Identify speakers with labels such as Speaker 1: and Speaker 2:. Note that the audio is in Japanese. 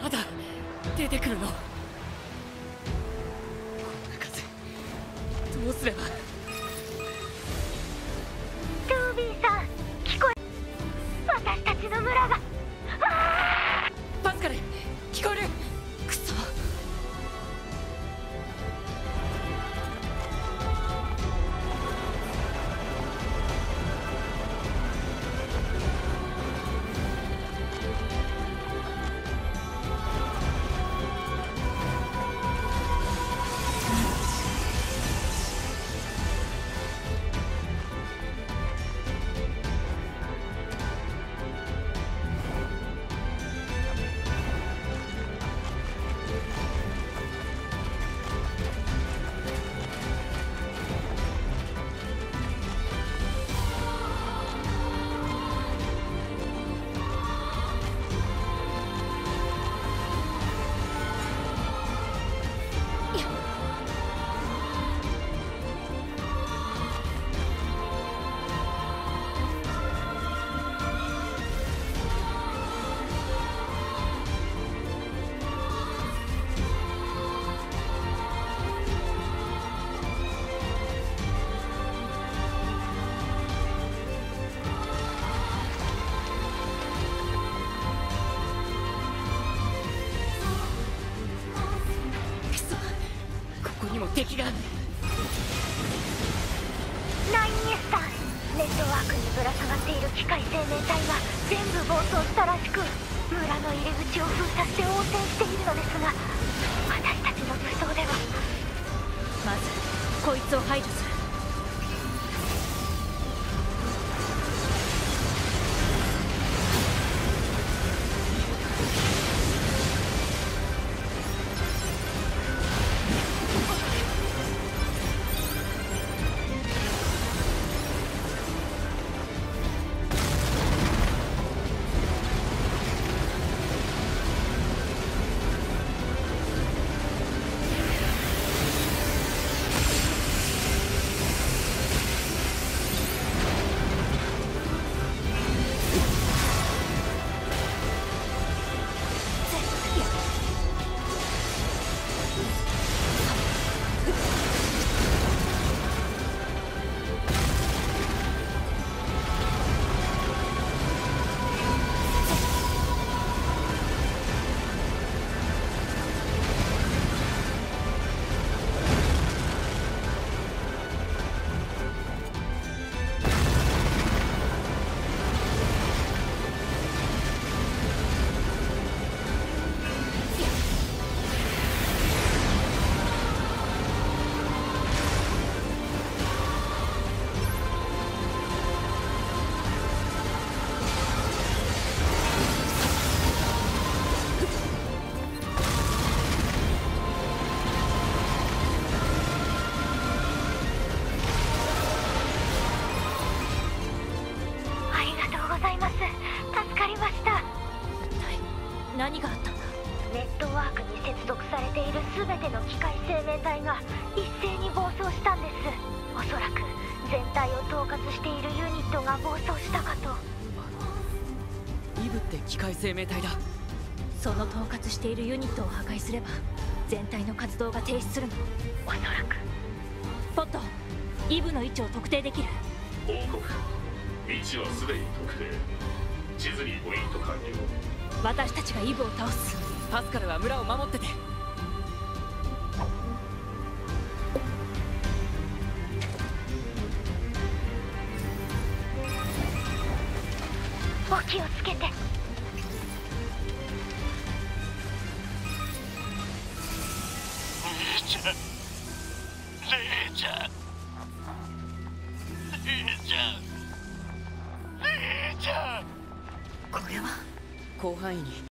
Speaker 1: まだ出てくるの。こんな風どうすれば。
Speaker 2: トゥービーさん、聞こえ、私たちの村が。
Speaker 1: パスカル聞こえる。クソ。敵が。
Speaker 2: ナインエスター、ネットワークにぶら下がっている機械生命体が全部暴走したらしく、村の入り口を封鎖して応戦しているのですが、私たちの武装では。
Speaker 3: まずこいつを排除する。何があったんだ。
Speaker 2: ネットワークに接続されている全ての機械生命体が一斉に暴走したんです。おそらく全体を統括しているユニットが暴走したかと。
Speaker 1: イブって機械生命体だ。
Speaker 3: その統括しているユニットを破壊すれば全体の活動が停止するの。
Speaker 2: おそらく。
Speaker 3: ポット、イブの位置を特定できる。
Speaker 4: 報告。位置はすでに特定。地図にポイント完了。
Speaker 3: 私たちがイブを倒す。
Speaker 1: パスカルは村を守ってて。
Speaker 2: お気をつけて。
Speaker 4: 姉ちゃん、姉ちゃん、姉ちゃん、姉ちゃん。
Speaker 3: これは
Speaker 1: 広範囲に